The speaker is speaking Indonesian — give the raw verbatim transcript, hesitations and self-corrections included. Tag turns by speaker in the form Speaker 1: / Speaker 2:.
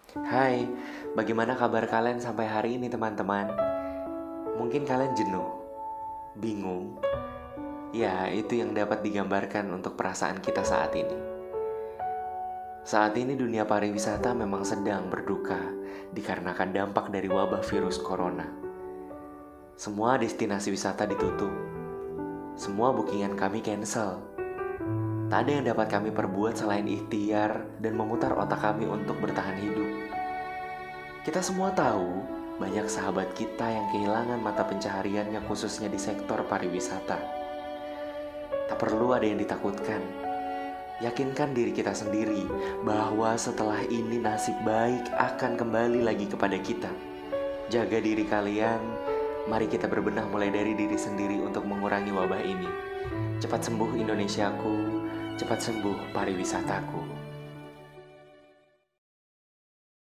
Speaker 1: Hai, bagaimana kabar kalian sampai hari ini teman-teman? Mungkin kalian jenuh, bingung. Ya, itu yang dapat digambarkan untuk perasaan kita saat ini. Saat ini dunia pariwisata memang sedang berduka dikarenakan dampak dari wabah virus corona. Semua destinasi wisata ditutup. Semua bookingan kami cancel. Tak ada yang dapat kami perbuat selain ikhtiar dan memutar otak kami untuk bertahan hidup. Kita semua tahu banyak sahabat kita yang kehilangan mata pencahariannya khususnya di sektor pariwisata. Tak perlu ada yang ditakutkan. Yakinkan diri kita sendiri bahwa setelah ini nasib baik akan kembali lagi kepada kita. Jaga diri kalian, mari kita berbenah mulai dari diri sendiri untuk mengurangi wabah ini. Cepat sembuh Indonesiaku, cepat sembuh pariwisataku.